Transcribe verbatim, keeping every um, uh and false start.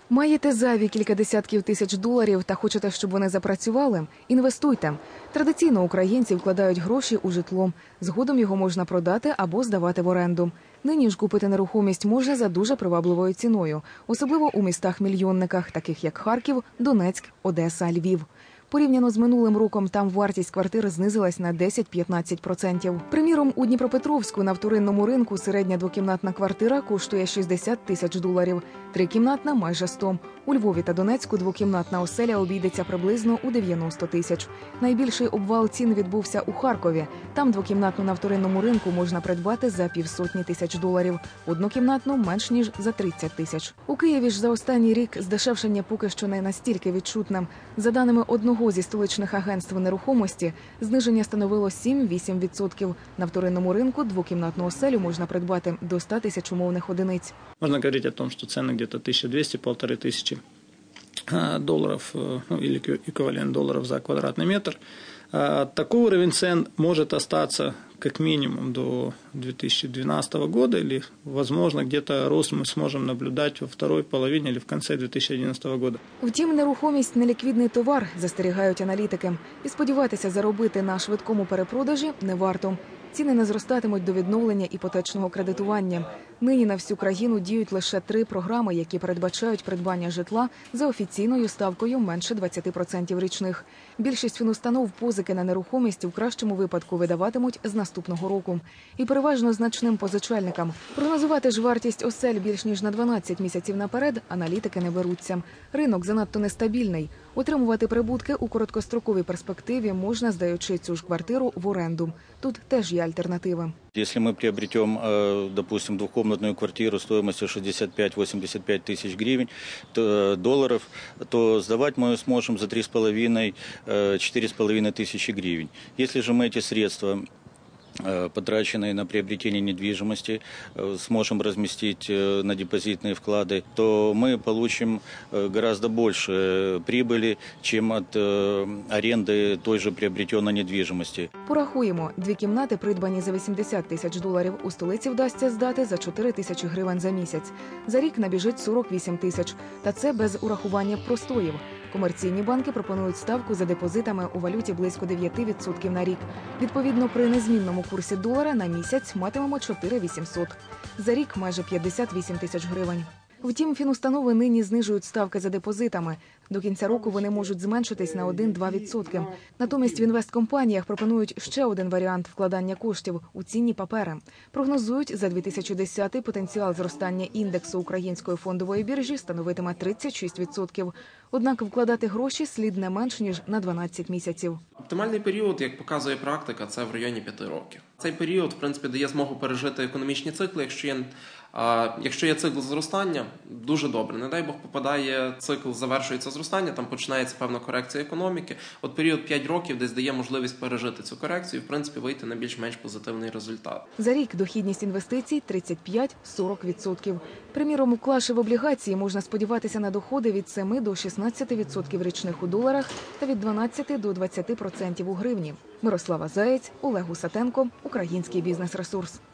Маєте зайві кілька десятків тисяч доларів та хочете, щоб вони запрацювали? Інвестуйте. Традиційно українці вкладають гроші у житло. Згодом його можна продати або здавати в оренду. Нині ж купити нерухомість можна за дуже привабливою ціною, особливо у містах-мільйонниках, таких як Харків, Донецьк, Одеса, Львів. Порівняно з минулим роком там вартість квартир знизилась на десять-п'ятнадцять відсотків. Приміром, у Дніпропетровську на вторинному ринку середня двокімнатна квартира коштує шістдесят тисяч доларів, трикімнатна – майже сто. У Львові та Донецьку двокімнатна оселя обійдеться приблизно у дев'яносто тисяч. Найбільший обвал цін відбувся у Харкові. Там двокімнатну на вторинному ринку можна придбати за півсотні тисяч доларів, однокімнатну – менш ніж за тридцять тисяч. У Києві ж за останній рік здешевшення поки що не настільки відчутне. За даними одного зі столичних агентств нерухомості, зниження становило сім-вісім відсотків. На вторинному ринку двокімнатну оселю можна придбати до ста тисяч умовних одиниць. Можна говорити про те, що ціни десь тисяча двісті - півтори тисячі долларов, ну, или эквивалент долларов за квадратный метр. Такой уровень цен может остаться как минимум до две тысячи двенадцатого года, или, возможно, где-то рост мы сможем наблюдать во второй половине или в конце две тысячи одиннадцатого года. Втім, нерухомість – неліквідний товар, застерігають аналітики. І сподіватися заробити на швидкому перепродажі не варто. Ціни не зростатимуть до відновлення іпотечного кредитування. Нині на всю країну діють лише три програми, які передбачають придбання житла за офіційною ставкою менше двадцять відсотків річних. Більшість фінустанов позики на нерухомість у кращому випадку видаватимуть з наступного року. І переважно значним позичальникам. Прогнозувати ж вартість осель більш ніж на дванадцять місяців наперед аналітики не беруться. Ринок занадто нестабільний. Отримувати прибутки у короткостроковій перспективі можна, здаючи цю ж квартиру в оренду. Тут теж є альтернативи. Если мы приобретем, допустим, двухкомнатную квартиру стоимостью шестьдесят пять - восемьдесят пять тысяч гривен, долларов, то сдавать мы сможем за три с половиной - четыре с половиной тысячи гривен. Если же мы эти средства, потраченные на приобретение недвижимости, сможем разместить на депозитные вклады, то мы получим гораздо больше прибыли, чем от аренды той же приобретенной недвижимости. Порахуємо, дві кімнати, придбані за вісімдесят тисяч доларів, у столиці вдасться здати за чотири тисячі гривень за місяць. За рік набіжить сорок вісім тисяч. Та це без урахування простоїв. Комерційні банки пропонують ставку за депозитами у валюті близько дев'ять відсотків на рік. Відповідно, при незмінному курсі долара на місяць матимемо чотири тисячі вісімсот. За рік майже п'ятдесят вісім тисяч гривень. Втім, фінустанови нині знижують ставки за депозитами. До кінця року вони можуть зменшитись на один-два відсотки. Натомість в інвесткомпаніях пропонують ще один варіант вкладання коштів – у цінні папери. Прогнозують, за дві тисячі десятий потенціал зростання індексу Української фондової біржі становитиме тридцять шість відсотків. Однак вкладати гроші слід не менш ніж на дванадцять місяців. Оптимальний період, як показує практика, це в районі п'яти років. Цей період, в принципі, дає змогу пережити економічні цикли. Якщо є, а, якщо є цикл зростання, дуже добре. Не дай Бог попадає цикл, завершується зростання, там починається певна корекція економіки. От період п'ять років десь дає можливість пережити цю корекцію і, в принципі, вийти на більш-менш позитивний результат. За рік дохідність інвестицій – тридцять п'ять - сорок відсотків. Приміром, уклавши в облігації, можна сподіватися на доходи від семи до шістнадцяти відсотків річних у доларах та від дванадцяти до двадцяти відсотків у гривні. Мирослава Заєць, Олег Гусатенко, Український бізнес-ресурс.